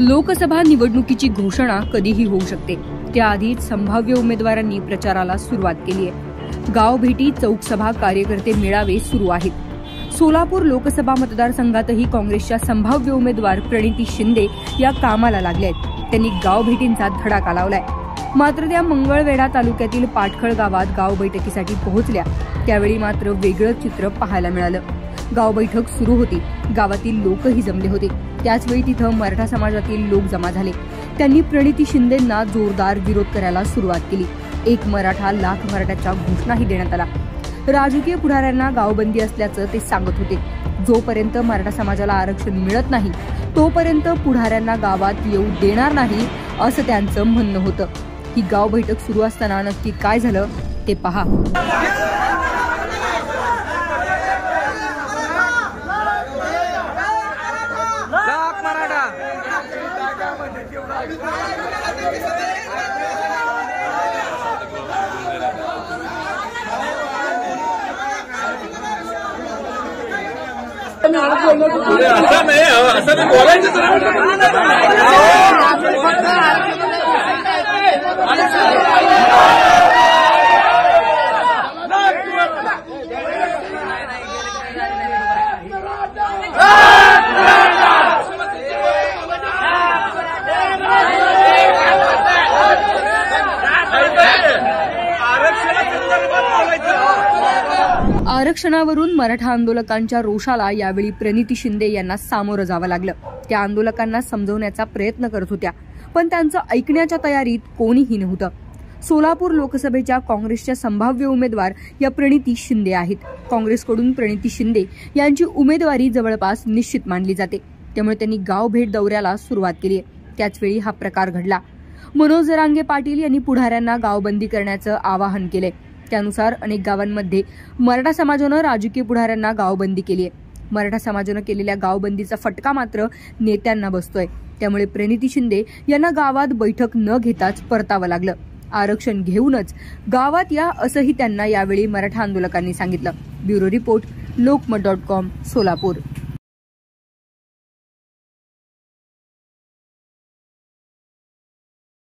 लोकसभा निवडणुकीची घोषणा कधीही होऊ शकते, त्याआधीच संभाव्य उमेदवारांनी प्रचाराला सुरुवात केली आहे। गाव भेटी, चौकसभा, कार्यकर्ते मेळावे सुरू आहेत। सोलापूर लोकसभा मतदारसंघातही काँग्रेसच्या संभाव्य उमेदवार प्रणिती शिंदे या कामाला लागल्या आहेत। त्यांनी गाव भेटींचा धडाका लावलाय। मात्र त्या मंगळवेढा तालुक्यातील पाटखळ गावात गाव बैठकीसाठी पोहोचल्या त्यावेळी मात्र वेगळं चित्र पाहायला मिळालं। गाव बैठक सुरू होती, गावातील लोकही जमले होते। त्याचवेळी तिथं मराठा समाजातील लोक जमा झाले। त्यांनी प्रणिती शिंदेंना जोरदार विरोध करायला सुरुवात केली। एक मराठा लाख मराठ्याच्या घोषणाही देण्यात आला। राजकीय पुढाऱ्यांना गावबंदी असल्याचं ते सांगत होते। जोपर्यंत मराठा समाजाला आरक्षण मिळत नाही तोपर्यंत पुढाऱ्यांना गावात येऊ देणार नाही असं त्यांचं म्हणणं होतं। ही गाव बैठक सुरू असताना नक्की काय झालं ते पहा। असं नाही बोलायचं आरक्षणावरून मराठा आंदोलकांच्या रोषाला यावेळी प्रणिती शिंदे यांना सामोरं जावं लागलं। त्या आंदोलकांना समजवण्याचा प्रयत्न करत होत्या, पण त्यांचं ऐकण्याच्या तयारीत कोणीही नव्हतं। सोलापूर लोकसभेच्या काँग्रेसच्या संभाव्य उमेदवार या प्रणिती शिंदे आहेत। काँग्रेसकडून प्रणिती शिंदे यांची उमेदवारी जवळपास निश्चित मानली जाते, त्यामुळे त्यांनी गाव भेट दौऱ्याला सुरुवात केली आहे। त्याचवेळी हा प्रकार घडला। मनोज जरांगे पाटील यांनी पुढाऱ्यांना गावबंदी करण्याचं आवाहन केलंय। त्यानुसार अनेक गावांमध्ये मराठा समाजानं राजकीय पुढाऱ्यांना गावबंदी केली आहे। मराठा समाजानं केलेल्या गावबंदीचा फटका मात्र नेत्यांना बसतोय। त्यामुळे प्रणिती शिंदे यांना गावात बैठक न घेताच परतावं लागलं। आरक्षण घेऊनच गावात या असंही त्यांना यावेळी मराठा आंदोलकांनी सांगितलं। ब्युरो रिपोर्ट, लोकमत.com, सोलापूर।